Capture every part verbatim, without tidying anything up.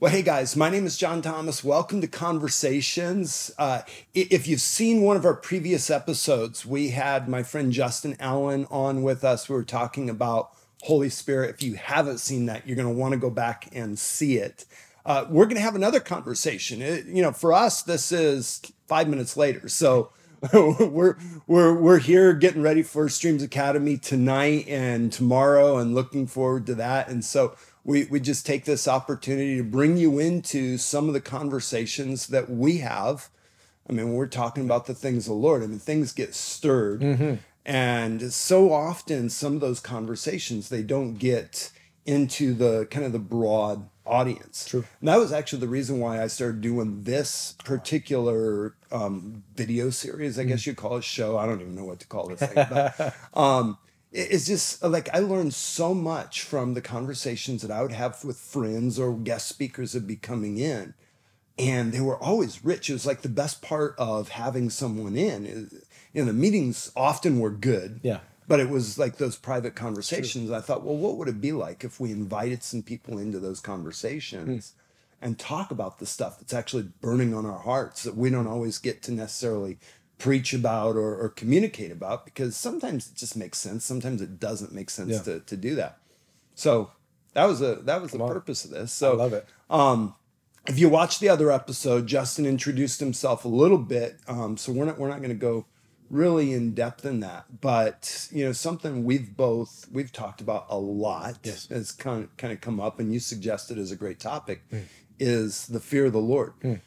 Well, hey guys, my name is John Thomas. Welcome to Conversations. Uh, if you've seen one of our previous episodes, we had my friend Justin Allen on with us. We were talking about Holy Spirit. If you haven't seen that, you're going to want to go back and see it. Uh, we're going to have another conversation. It, you know, for us, this is five minutes later. So we're we're we're here getting ready for Streams Academy tonight and tomorrow, and looking forward to that. And so we we just take this opportunity to bring you into some of the conversations that we have. I mean, when we're talking about the things of the Lord, I mean, things get stirred, mm-hmm. and so often some of those conversations, they don't get into the kind of the broad audience. True. And that was actually the reason why I started doing this particular um, video series, I mm. guess you call it, show. I don't even know what to call this thing. But, um, it, it's just like I learned so much from the conversations that I would have with friends or guest speakers that would be coming in. And they were always rich. It was like the best part of having someone in. You know, the meetings often were good. Yeah. But it was like those private conversations. I thought, well, what would it be like if we invited some people into those conversations mm. and talk about the stuff that's actually burning on our hearts that we don't always get to necessarily preach about or, or communicate about, because sometimes it just makes sense. Sometimes it doesn't make sense yeah. to, to do that. So that was a that was Come the on. purpose of this. So I love it. Um, if you watch the other episode, Justin introduced himself a little bit. Um, so we're not we're not going to go really in depth in that, but you know, something we've both we've talked about a lot yes. has kind of, kind of come up, and you suggested as a great topic mm. is the fear of the Lord. Mm.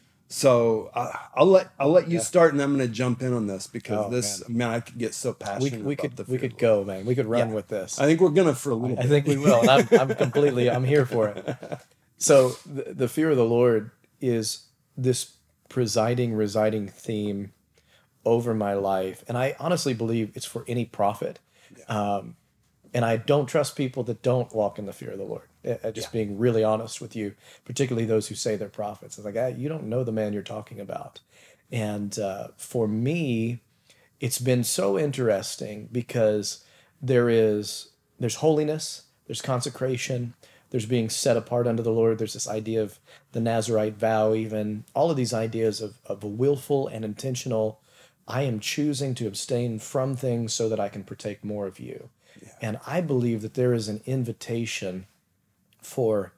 So uh, I'll let I'll let you yeah. start, and I'm going to jump in on this because oh, this man. man I could get so passionate. We, we about could the fear we could go, man. We could run yeah. with this. I think we're gonna for a little. I, bit. I think we will. And I'm I'm completely I'm here for it. So the, the fear of the Lord is this presiding, residing theme over my life, and I honestly believe it's for any prophet. Yeah. Um, and I don't trust people that don't walk in the fear of the Lord. Uh, just yeah. being really honest with you, particularly those who say they're prophets. It's like, ah, you don't know the man you're talking about. And uh, for me, it's been so interesting because there is there's holiness, there's consecration, there's being set apart unto the Lord. There's this idea of the Nazirite vow, even all of these ideas of of a willful and intentional. I am choosing to abstain from things so that I can partake more of you. Yeah. And I believe that there is an invitation for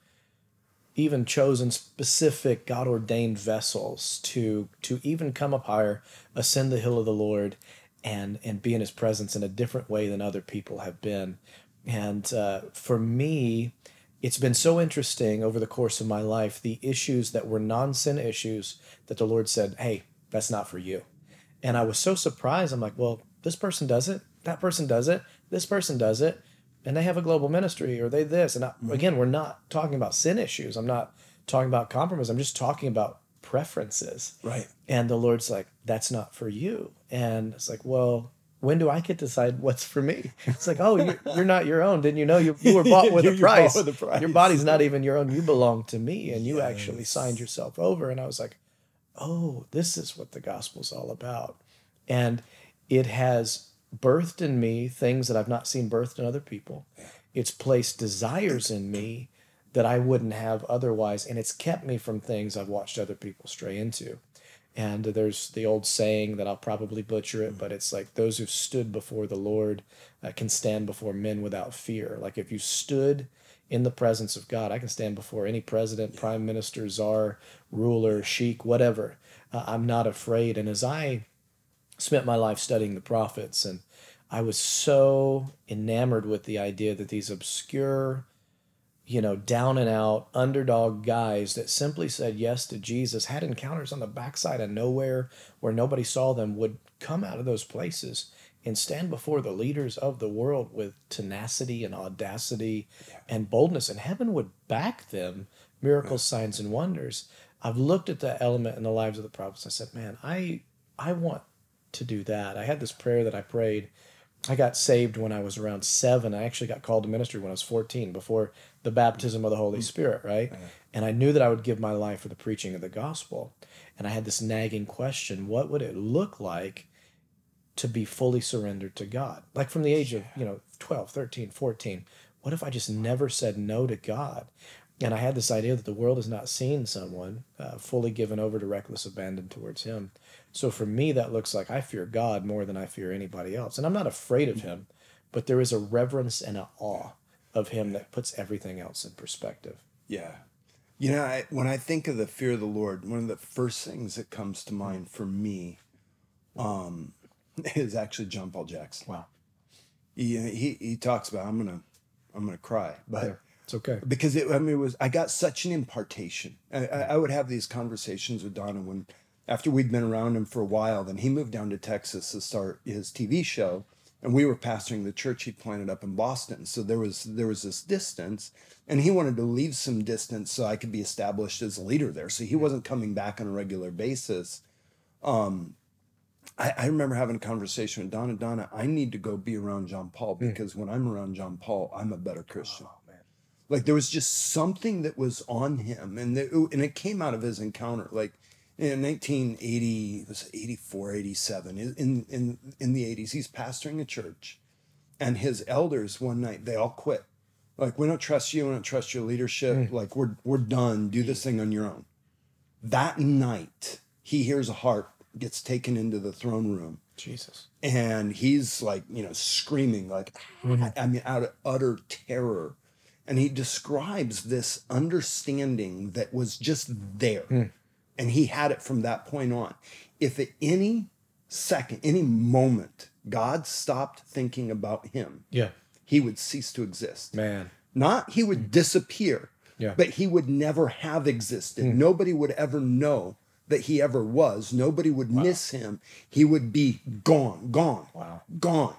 even chosen, specific, God-ordained vessels to to even come up higher, ascend the hill of the Lord, and, and be in his presence in a different way than other people have been. And uh, for me, it's been so interesting over the course of my life, the issues that were non-sin issues that the Lord said, hey, that's not for you. And I was so surprised. I'm like, well, this person does it. That person does it. This person does it. And they have a global ministry, or they this. And I, mm-hmm. again, we're not talking about sin issues. I'm not talking about compromise. I'm just talking about preferences. Right. And the Lord's like, that's not for you. And it's like, well, when do I get to decide what's for me? It's like, oh, you're, you're not your own. Didn't you know you, you were bought with a price? With a price. Your body's not even your own. You belong to me. And you yes. actually signed yourself over. And I was like, oh, this is what the gospel's all about. And it has birthed in me things that I've not seen birthed in other people. It's placed desires in me that I wouldn't have otherwise. And it's kept me from things I've watched other people stray into. And there's the old saying that I'll probably butcher it, but it's like those who've stood before the Lord uh, can stand before men without fear. Like if you stood in the presence of God, I can stand before any president, prime minister, czar, ruler, sheik, whatever. Uh, I'm not afraid. And as I spent my life studying the prophets, and I was so enamored with the idea that these obscure, you know, down and out underdog guys that simply said yes to Jesus, had encounters on the backside of nowhere where nobody saw them, would come out of those places and stand before the leaders of the world with tenacity and audacity yeah. and boldness, and heaven would back them, miracles, yeah. signs, and wonders. I've looked at that element in the lives of the prophets. I said, man, I I want to do that. I had this prayer that I prayed. I got saved when I was around seven. I actually got called to ministry when I was fourteen, before the baptism of the Holy Spirit, right? Mm-hmm. And I knew that I would give my life for the preaching of the gospel. And I had this nagging question: what would it look like to be fully surrendered to God? Like from the age of, you know, twelve, thirteen, fourteen, what if I just never said no to God? And I had this idea that the world has not seen someone uh, fully given over to reckless abandon towards him. So for me, that looks like I fear God more than I fear anybody else. And I'm not afraid of him, but there is a reverence and an awe of him that puts everything else in perspective. Yeah. You know, I, when I think of the fear of the Lord, one of the first things that comes to mind for me um, is actually John Paul Jackson. Wow. He, he, he talks about, I'm going to, I'm going to cry, but Yeah, it's okay. because it, I mean, it was, I got such an impartation. I, I, I would have these conversations with Donna when, after we'd been around him for a while, then he moved down to Texas to start his T V show. And we were pastoring the church he planted up in Boston. So there was there was this distance, and he wanted to leave some distance so I could be established as a leader there. So he wasn't coming back on a regular basis. Um, I, I remember having a conversation with Donna. Donna, I need to go be around John Paul because mm. when I'm around John Paul, I'm a better Christian. Oh, man. Like there was just something that was on him, and the, and it came out of his encounter. Like in nineteen eighty, it was eighty-four, eighty-seven, in, in, in the eighties, he's pastoring a church, and his elders one night, they all quit. Like, we don't trust you, we don't trust your leadership, mm. like, we're, we're done, do this thing on your own. That night, he hears a harp, gets taken into the throne room. Jesus. And he's like, you know, screaming, like, mm-hmm. I mean, out of utter terror. And he describes this understanding that was just there. Mm. And he had it from that point on. If at any second, any moment, God stopped thinking about him, yeah, he would cease to exist. Man. Not he would disappear, yeah. but he would never have existed. Mm. Nobody would ever know that he ever was. Nobody would wow. miss him. He would be gone, gone, wow. gone.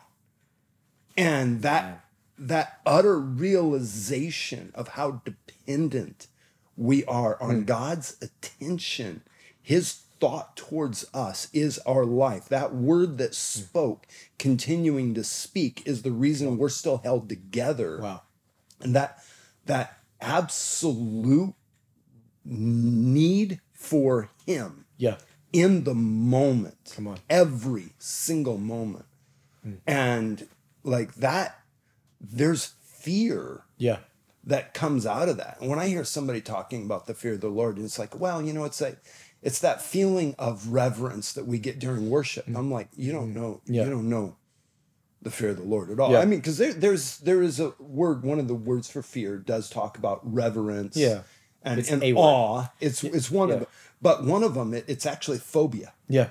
And that, Man. that utter realization of how dependent we are on mm. God's attention. His thought towards us is our life. That word that spoke, mm. continuing to speak, is the reason we're still held together. Wow. And that that absolute need for him yeah. in the moment. Come on. Every single moment. Mm. And like that, there's fear. Yeah. That comes out of that. And when I hear somebody talking about the fear of the Lord, it's like, well, you know, it's like, it's that feeling of reverence that we get during worship. Mm. I'm like, you don't know, yeah. you don't know the fear of the Lord at all. Yeah. I mean, because there, there's there is a word, one of the words for fear does talk about reverence, yeah, and, and awe. It's it's one yeah. of them, but one of them, it, it's actually phobia. Yeah.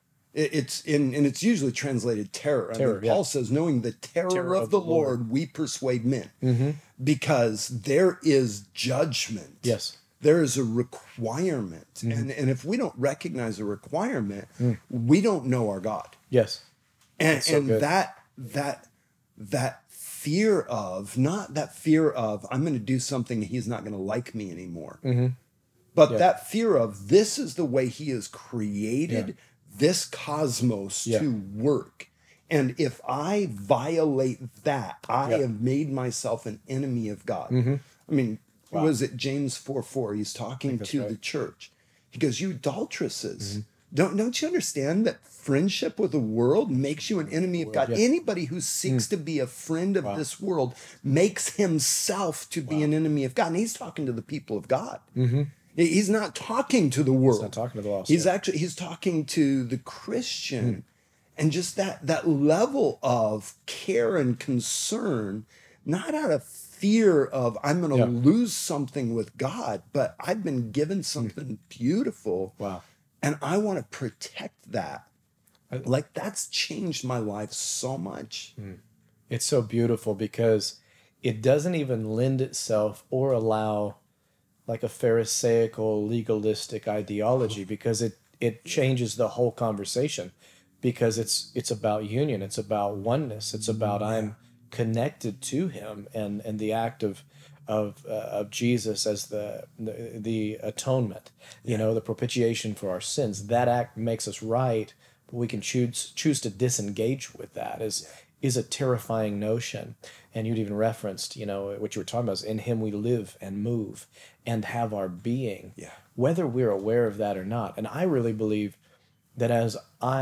It's in, and it's usually translated terror. terror I mean, Paul yeah. says, knowing the terror, terror of, of the Lord, Lord, we persuade men. Mm-hmm. Because there is judgment. Yes. There is a requirement. Mm-hmm. And, and if we don't recognize a requirement, mm. we don't know our God. Yes. And, so and good. that, that, that fear of, not that fear of, I'm going to do something he's not going to like me anymore. Mm-hmm. But yeah. that fear of, this is the way he has created yeah. this cosmos yeah. to work. And if I violate that, I yep. have made myself an enemy of God. Mm-hmm. I mean, wow. was it James four four? He's talking to right. the church. He goes, you adulteresses, mm-hmm. don't, don't you understand that friendship with the world makes you an enemy of God? Yeah. Anybody who seeks mm. to be a friend of wow. this world makes himself to be wow. an enemy of God. And he's talking to the people of God. Mm-hmm. He's not talking to the world. He's not talking to the lost. He's yeah. actually, he's talking to the Christian. Mm. And just that that level of care and concern, not out of fear of I'm going to yeah. lose something with God, but I've been given something beautiful. Wow. And I want to protect that. I, like that's changed my life so much. It's so beautiful because it doesn't even lend itself or allow like a Pharisaical legalistic ideology because it, it changes the whole conversation. Because it's it's about union, it's about oneness, it's about I'm connected to him, and and the act of of uh, of Jesus as the the, the atonement, you yeah. know, the propitiation for our sins. That act makes us right, but we can choose choose to disengage with that. Is yeah. is a terrifying notion. And you'd even referenced, you know, what you were talking about is in him we live and move and have our being, yeah. whether we're aware of that or not. And I really believe that as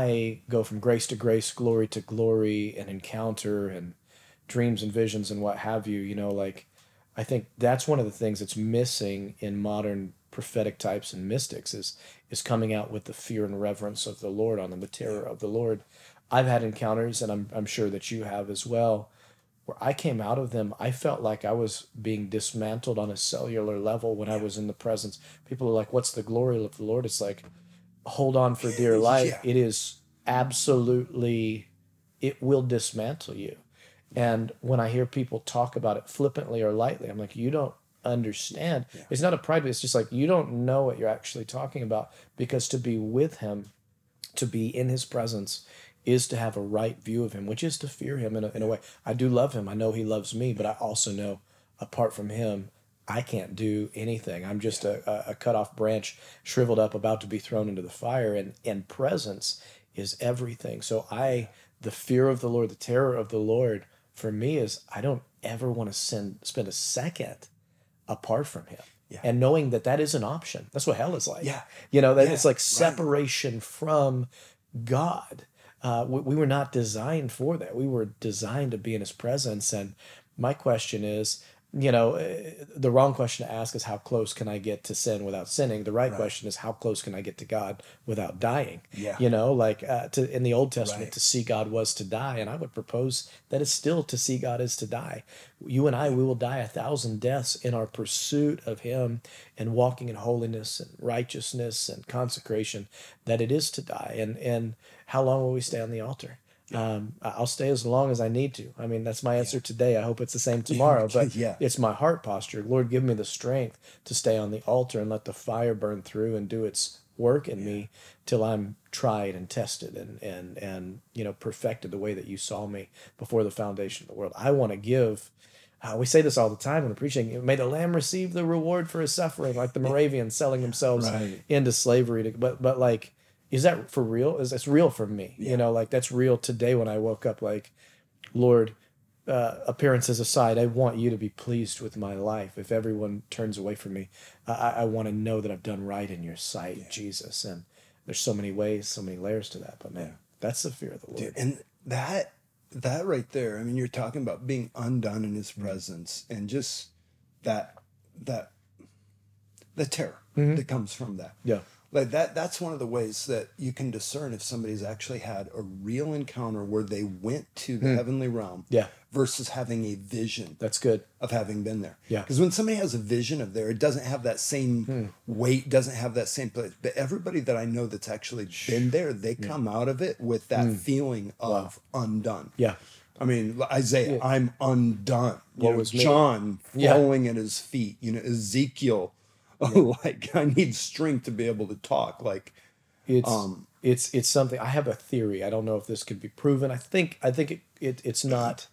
I go from grace to grace, glory to glory, and encounter and dreams and visions and what have you, you know, like I think that's one of the things that's missing in modern prophetic types and mystics is is coming out with the fear and reverence of the Lord on them, the terror of the Lord. I've had encounters, and I'm I'm sure that you have as well, where I came out of them, I felt like I was being dismantled on a cellular level when I was in the presence. People are like, "What's the glory of the Lord?" It's like, hold on for dear life. Yeah. It is absolutely, it will dismantle you. And when I hear people talk about it flippantly or lightly, I'm like, you don't understand. Yeah. It's not a pride, it's just like, you don't know what you're actually talking about, because to be with him, to be in his presence, is to have a right view of him, which is to fear him in a, in a way. I do love him. I know he loves me, but I also know apart from him, I can't do anything. I'm just a, a cut off branch, shriveled up, about to be thrown into the fire, and, and presence is everything. So I, the fear of the Lord, the terror of the Lord, for me is I don't ever want to send, spend a second apart from him. Yeah. And knowing that that is an option. That's what hell is like. Yeah. You know, that Yeah, it's like right. separation from God. Uh, we, we were not designed for that. We were designed to be in his presence. And my question is, you know, uh, the wrong question to ask is how close can I get to sin without sinning? The right, Right. question is how close can I get to God without dying? Yeah. You know, like uh, to in the Old Testament, Right. to see God was to die. And I would propose that it's still to see God is to die. You and I, we will die a thousand deaths in our pursuit of him and walking in holiness and righteousness and consecration, that it is to die. And, and how long will we stay on the altar? Um, I'll stay as long as I need to. I mean, that's my answer today. I hope it's the same tomorrow, but Yeah. it's my heart posture. Lord, give me the strength to stay on the altar and let the fire burn through and do its work in me till I'm tried and tested and, and, and, you know, perfected the way that you saw me before the foundation of the world. I want to give, uh, we say this all the time when preaching, may the lamb receive the reward for his suffering, like the Moravians selling themselves Right. into slavery. To, but, but like, is that for real? Is that's real for me? Yeah. You know, like that's real today when I woke up, like, Lord, uh, appearances aside, I want you to be pleased with my life. If everyone turns away from me, I, I want to know that I've done right in your sight, Yeah. Jesus. And there's so many ways, so many layers to that, but man, Yeah. that's the fear of the Lord. Dude, and that that right there, I mean, you're talking about being undone in his presence, and just that that the terror that comes from that. Yeah. Like that that's one of the ways that you can discern if somebody's actually had a real encounter where they went to the heavenly realm Yeah. versus having a vision That's good. of having been there. Yeah. Because when somebody has a vision of there, it doesn't have that same weight, doesn't have that same place. But everybody that I know that's actually been there, they come out of it with that feeling of undone. Yeah. I mean, Isaiah, I'm undone. You What know, was me? John Yeah. falling at his feet. You know, Ezekiel, like, I need strength to be able to talk. Like, It's Um, it's it's something. I have a theory. I don't know if this could be proven. I think I think it, it it's not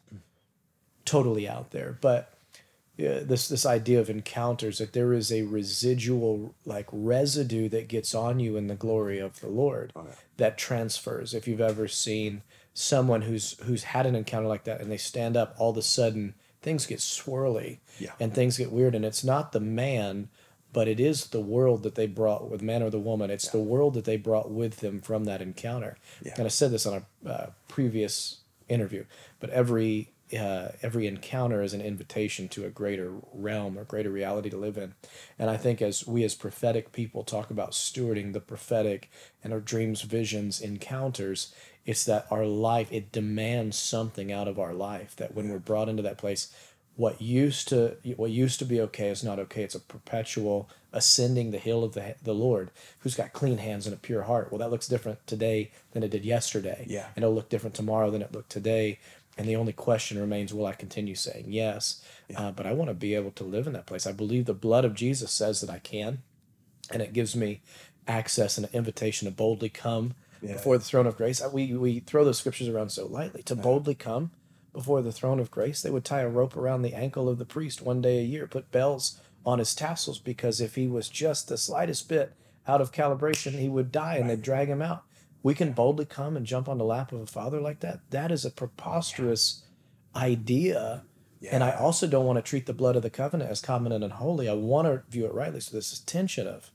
totally out there, but uh, this this idea of encounters, that there is a residual, like, residue that gets on you in the glory of the Lord that transfers. If you've ever seen someone who's who's had an encounter like that and they stand up, all of a sudden things get swirly Yeah. and things get weird, and it's not the man, but it is the world that they brought with, man or the woman. It's the world that they brought with them from that encounter. Yeah. And I said this on a uh, previous interview, but every uh, every encounter is an invitation to a greater realm or greater reality to live in. And I think as we as prophetic people talk about stewarding the prophetic and our dreams, visions, encounters, it's that our life, it demands something out of our life, that when we're brought into that place, what used to what used to be okay is not okay. It's a perpetual ascending the hill of the the Lord, who's got clean hands and a pure heart. Well, that looks different today than it did yesterday. Yeah. And it'll look different tomorrow than it looked today. And the only question remains, will I continue saying yes? Uh, but I want to be able to live in that place. I believe the blood of Jesus says that I can, and it gives me access and an invitation to boldly come Yeah. before the throne of grace. We we throw those scriptures around so lightly. To boldly come before the throne of grace, they would tie a rope around the ankle of the priest one day a year, put bells on his tassels, because if he was just the slightest bit out of calibration, he would die, and they'd drag him out. We can boldly come and jump on the lap of a father like that. That is a preposterous idea. And I also don't want to treat the blood of the covenant as common and unholy. I want to view it rightly. So this is tension of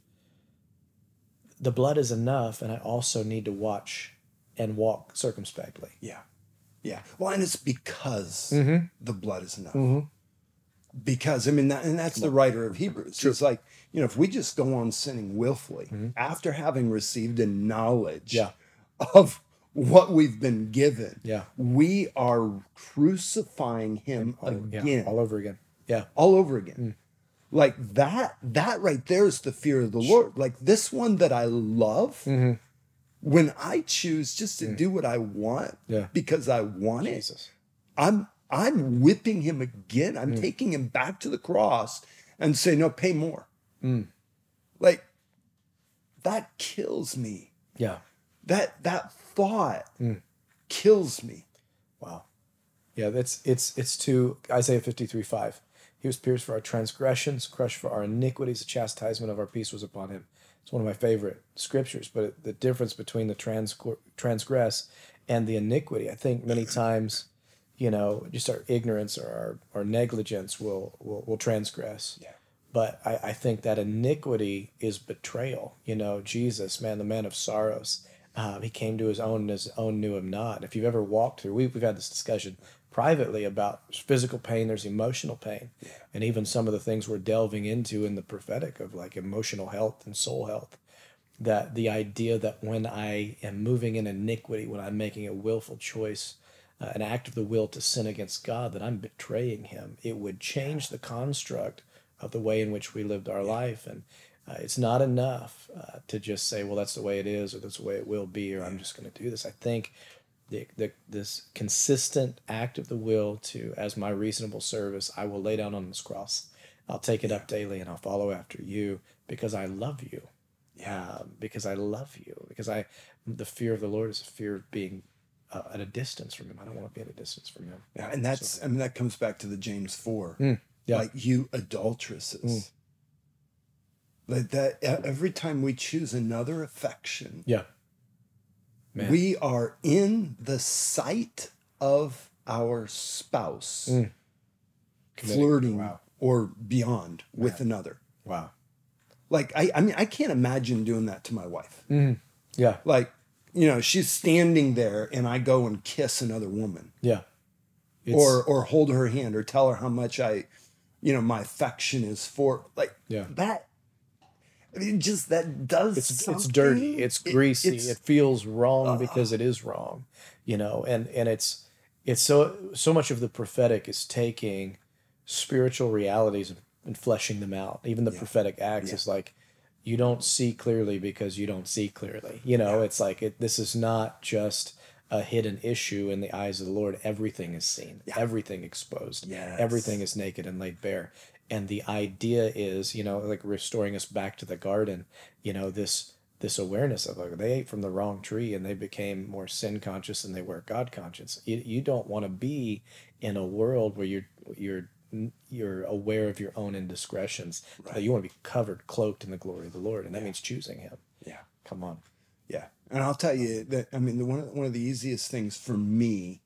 the blood is enough, and I also need to watch and walk circumspectly. Yeah. Yeah. Well, and it's because the blood is enough. Because, I mean, that, and that's the writer of Hebrews. True. It's like, you know, if we just go on sinning willfully after having received a knowledge Yeah. of what we've been given, Yeah. we are crucifying him Yeah, again, all over again. Yeah. all over again. Like that, that right there is the fear of the Lord. Like this one that I love, Mm-hmm. when I choose just to do what I want Yeah. because I want it, Jesus. I'm I'm whipping him again. I'm Mm. taking him back to the cross and say, no, pay more. Mm. Like that kills me. Yeah. That that thought Mm. kills me. Wow. Yeah, that's it's it's to Isaiah fifty-three five. He was pierced for our transgressions, crushed for our iniquities. The chastisement of our peace was upon him. It's one of my favorite scriptures. But the difference between the trans transgress and the iniquity, I think many times, you know, just our ignorance or our, our negligence will, will will transgress. Yeah. But I, I think that iniquity is betrayal. You know, Jesus, man, the man of sorrows, um, he came to his own and his own knew him not. If you've ever walked through, we've, we've had this discussion privately about physical pain, there's emotional pain. Yeah. And even some of the things we're delving into in the prophetic of like emotional health and soul health. That the idea that when I am moving in iniquity, when I'm making a willful choice, uh, an act of the will to sin against God, that I'm betraying him, it would change the construct of the way in which we lived our life. And uh, it's not enough uh, to just say, well, that's the way it is, or that's the way it will be, or I'm just going to do this. I think the, the this consistent act of the will to, as my reasonable service, I will lay down on this cross. I'll take it up daily and I'll follow after you because I love you. Yeah. Uh, because I love you. Because I, the fear of the Lord is a fear of being uh, at a distance from him. I don't want to be at a distance from him. Yeah. And that's, So- I mean, that comes back to the James four. Mm, yeah. Like you adulteresses. Like that e- every time we choose another affection, Yeah. Man. we are in the sight of our spouse Mm. Committing. flirting Wow. or beyond with another. Wow. Like I, I mean, I can't imagine doing that to my wife. Mm. Yeah. Like, you know, she's standing there and I go and kiss another woman, Yeah. It's, or or hold her hand or tell her how much I, you know, my affection is for like Yeah. that. I mean, just that does it's it's something. dirty, it's It- greasy, it, it's- feels wrong because it is wrong, you know, and and it's it's so so much of the prophetic is taking spiritual realities and, and fleshing them out. Even the prophetic acts Yeah. is like you don't see clearly because you don't see clearly. You know, it's like it, this is not just a hidden issue in the eyes of the Lord. Everything is seen, everything exposed, Yes. everything is naked and laid bare. And the idea is, you know, like restoring us back to the garden, you know, this this awareness of like they ate from the wrong tree and they became more sin conscious than they were God conscious. You, you don't want to be in a world where you're you're you're aware of your own indiscretions. Right. You want to be covered, cloaked in the glory of the Lord, and that means choosing Him. Yeah. Come on. Yeah. And I'll tell you that, I mean, the, one, of, one of the easiest things for me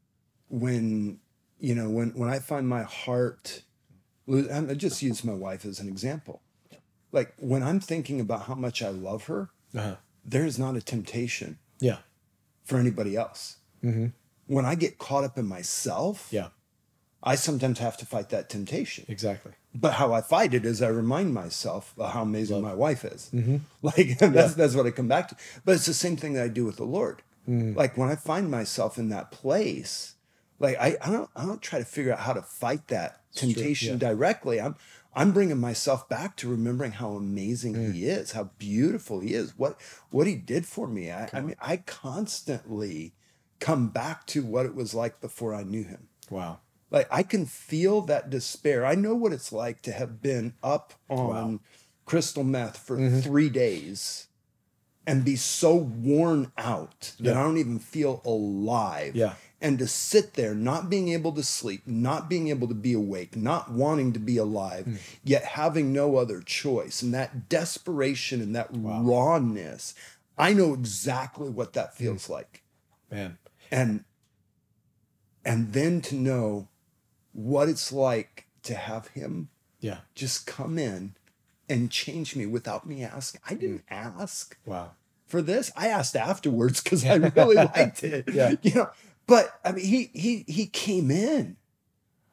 when, you know, when, when I find my heart, lo- I just use my wife as an example. Like when I'm thinking about how much I love her, Uh-huh. there's not a temptation Yeah. for anybody else. Mm-hmm. When I get caught up in myself, Yeah. I sometimes have to fight that temptation. Exactly. But how I fight it is I remind myself of how amazing my wife is. Mm-hmm. Like that's that's what I come back to. But it's the same thing that I do with the Lord. Mm. Like when I find myself in that place, like I, I don't I don't try to figure out how to fight that true, temptation yeah. directly. I'm I'm bringing myself back to remembering how amazing Mm. He is, how beautiful He is, what what He did for me. I, I mean, I constantly come back to what it was like before I knew Him. Wow. Like I can feel that despair. I know what it's like to have been up on Wow. crystal meth for Mm-hmm. three days and be so worn out that Yeah. I don't even feel alive. Yeah. And to sit there, not being able to sleep, not being able to be awake, not wanting to be alive, Mm. yet having no other choice. And that desperation and that rawness, I know exactly what that feels like. Man. And and then to know what it's like to have Him Yeah. just come in and change me without me asking. I didn't ask Wow. for this. I asked afterwards because I really liked it. Yeah. You know, but I mean he he he came in.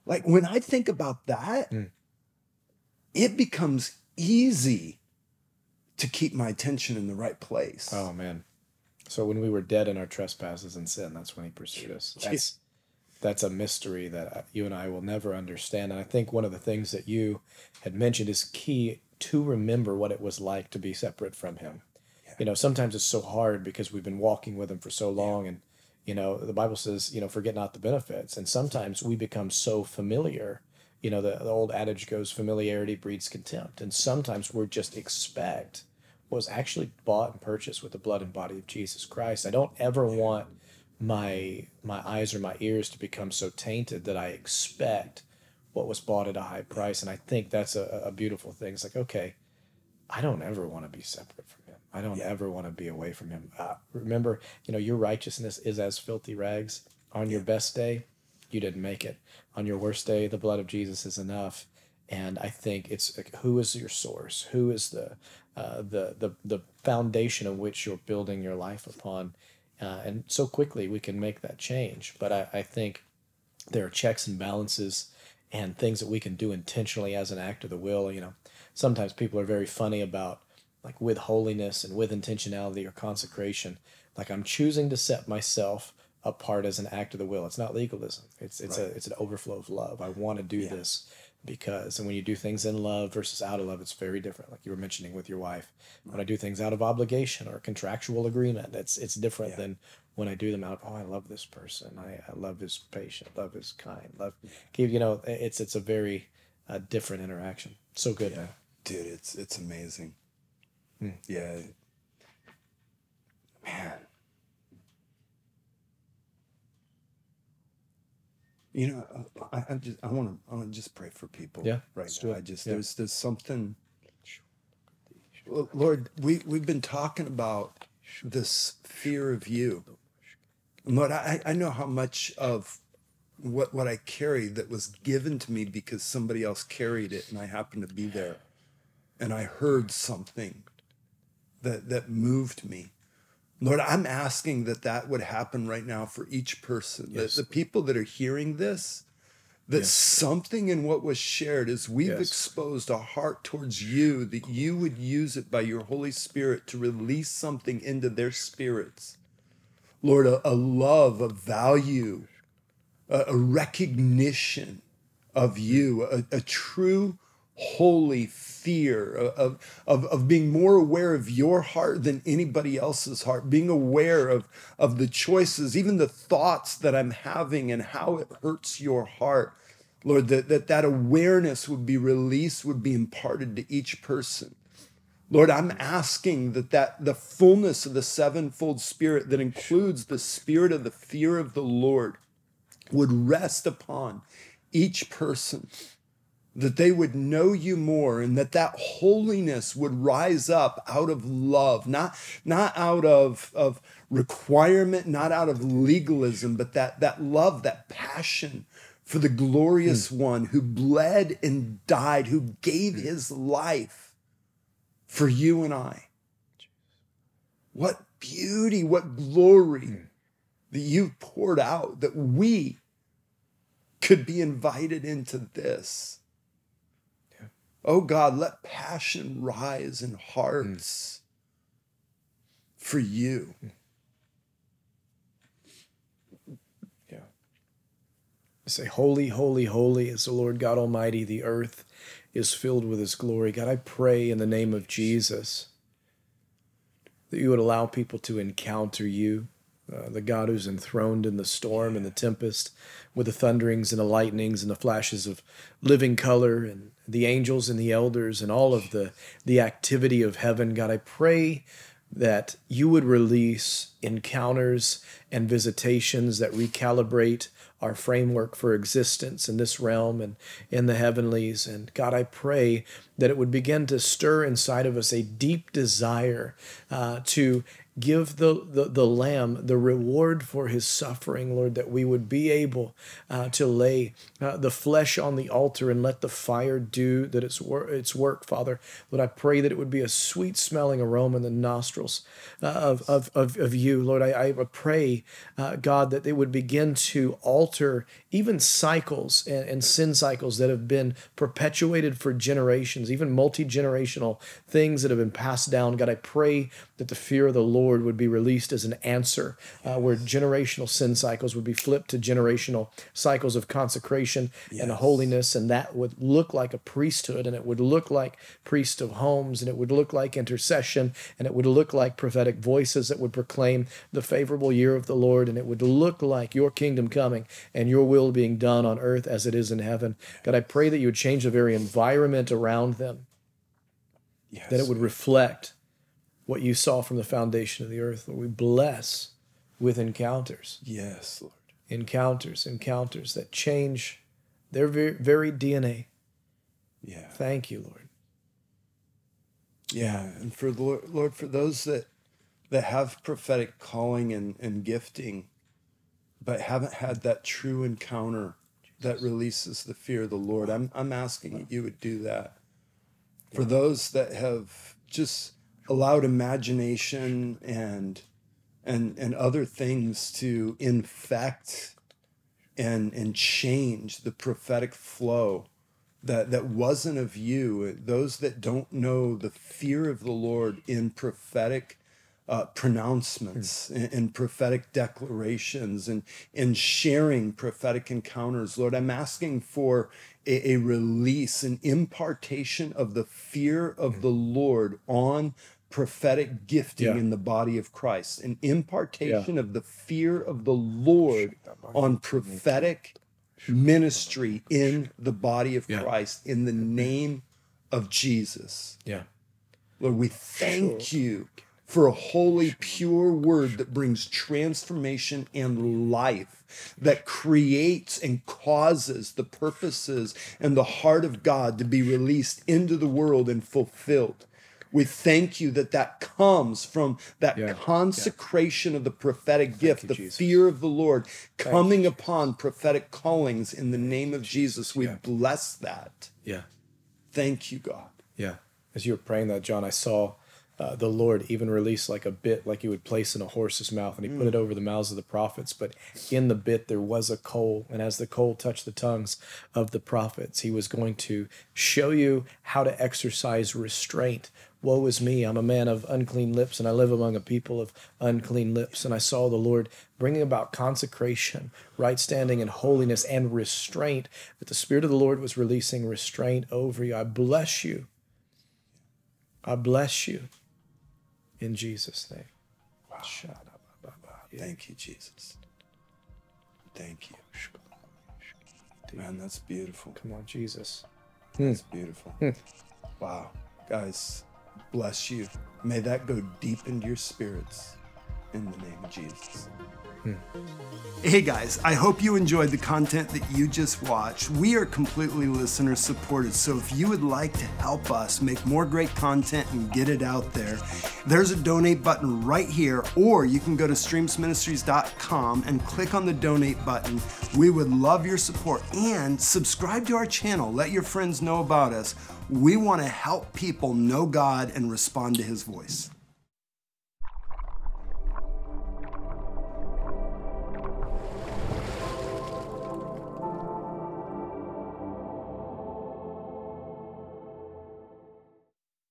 Like when I think about that, Mm. it becomes easy to keep my attention in the right place. Oh man. So when we were dead in our trespasses and sin, that's when he pursued us. That's that's a mystery that you and I will never understand. And I think one of the things that you had mentioned is key to remember what it was like to be separate from him. Yeah. You know, sometimes it's so hard because we've been walking with him for so long, yeah. and you know, the Bible says, you know, forget not the benefits. And sometimes we become so familiar. You know, the, the old adage goes, familiarity breeds contempt. And sometimes we're just expect what was actually bought and purchased with the blood and body of Jesus Christ. I don't ever want my my eyes or my ears to become so tainted that I expect what was bought at a high price. And I think that's a, a beautiful thing. It's like, okay, I don't ever want to be separate from him. I don't yeah. ever want to be away from him. Uh, remember, you know, your righteousness is as filthy rags. On your best day, you didn't make it. On your worst day, the blood of Jesus is enough. And I think it's like, who is your source? Who is the uh, the the the foundation of which you're building your life upon? Uh, and so quickly we can make that change. But I, I think there are checks and balances and things that we can do intentionally as an act of the will. You know, sometimes people are very funny about like with holiness and with intentionality or consecration. Like I'm choosing to set myself apart as an act of the will. It's not legalism. It's it's right. a it's an overflow of love. I want to do yeah. this because, and when you do things in love versus out of love, it's very different. Like you were mentioning with your wife, right. when I do things out of obligation or contractual agreement, it's it's different yeah. than when I do them out of, oh, I love this person. I, I love his patient, love his kind, love, you know, it's it's a very uh, different interaction. So good. Yeah. Dude, it's it's amazing. Hmm. Yeah. Man. You know, I, I just I want to I want to just pray for people. Yeah, right now. I just yeah. there's there's something. Lord, we we've been talking about this fear of you. Lord, I I know how much of what what I carry that was given to me because somebody else carried it, and I happened to be there, and I heard something that that moved me. Lord, I'm asking that that would happen right now for each person. Yes. That the people that are hearing this, that yes. something in what was shared as we've yes. exposed a heart towards you, that you would use it by your Holy Spirit to release something into their spirits. Lord, a, a love, a value, a, a recognition of you, a, a true holy fear of, of, of being more aware of your heart than anybody else's heart, being aware of, of the choices, even the thoughts that I'm having and how it hurts your heart. Lord, that, that that awareness would be released, would be imparted to each person. Lord, I'm asking that, that the fullness of the sevenfold Spirit that includes the spirit of the fear of the Lord would rest upon each person, that they would know you more, and that that holiness would rise up out of love, not, not out of, of requirement, not out of legalism, but that, that love, that passion for the glorious mm. one who bled and died, who gave mm. his life for you and I. What beauty, what glory mm. that you've poured out, that we could be invited into this. Oh God, let passion rise in hearts mm. for you. Yeah. Say, holy, holy, holy is the Lord God Almighty. The earth is filled with his glory. God, I pray in the name of Jesus that you would allow people to encounter you, uh, the God who's enthroned in the storm and the tempest, with the thunderings and the lightnings and the flashes of living color and the angels and the elders and all of the, the activity of heaven. God, I pray that you would release encounters and visitations that recalibrate our framework for existence in this realm and in the heavenlies. And God, I pray that it would begin to stir inside of us a deep desire uh, to give the, the, the lamb the reward for his suffering, Lord, that we would be able uh, to lay uh, the flesh on the altar and let the fire do that its, wor- its work, Father. Lord, I pray that it would be a sweet smelling aroma in the nostrils uh, of, of, of, of you. Lord, I, I pray, uh, God, that they would begin to alter even cycles and, and sin cycles that have been perpetuated for generations, even multi-generational things that have been passed down. God, I pray that the fear of the Lord would be released as an answer, uh, where generational sin cycles would be flipped to generational cycles of consecration yes. and holiness, and that would look like a priesthood, and it would look like priests of homes, and it would look like intercession, and it would look like prophetic voices that would proclaim the favorable year of the Lord, and it would look like your kingdom coming and your will being done on earth as it is in heaven. God, I pray that you would change the very environment around them, yes. that it would reflect what you saw from the foundation of the earth. Lord, we bless with encounters. Yes, Lord. Encounters, encounters that change their very, very D N A. Yeah. Thank you, Lord. Yeah, and for Lord, Lord for those that that have prophetic calling and, and gifting, but haven't had that true encounter that releases the fear of the Lord, I'm I'm asking that you would do that. For those that have just allowed imagination and and and other things to infect and and change the prophetic flow that that wasn't of you, those that don't know the fear of the Lord in prophetic uh, pronouncements and, and prophetic declarations and and sharing prophetic encounters, Lord, I'm asking for a, a release, an impartation of the fear of the Lord on prophetic gifting Yeah. in the body of Christ, an impartation Yeah. of the fear of the Lord on prophetic ministry in the body of Yeah. Christ, in the name of Jesus. Yeah. Lord, we thank you for a holy, pure word that brings transformation and life, that creates and causes the purposes and the heart of God to be released into the world and fulfilled. We thank you that that comes from that Yeah. consecration of the prophetic gift, you, the Jesus. fear of the Lord coming upon prophetic callings in the name of Jesus. We Yeah. bless that. Yeah. Thank you, God. Yeah. As you were praying that, John, I saw uh, the Lord even release like a bit like he would place in a horse's mouth, and he put it over the mouths of the prophets. But in the bit there was a coal, and as the coal touched the tongues of the prophets, he was going to show you how to exercise restraint. Woe is me, I'm a man of unclean lips, and I live among a people of unclean lips. And I saw the Lord bringing about consecration, right standing, and holiness, and restraint. That the Spirit of the Lord was releasing restraint over you. I bless you. I bless you in Jesus' name. Wow. Thank you, Jesus. Thank you. Man, that's beautiful. Come on, Jesus. That's beautiful. Wow. Guys, bless you. May that go deep into your spirits in the name of Jesus. Hey guys, I hope you enjoyed the content that you just watched. We are completely listener supported, so if you would like to help us make more great content and get it out there, there's a donate button right here, or you can go to streams ministries dot com and click on the donate button. We would love your support, and subscribe to our channel. Let your friends know about us. We want to help people know God and respond to his voice.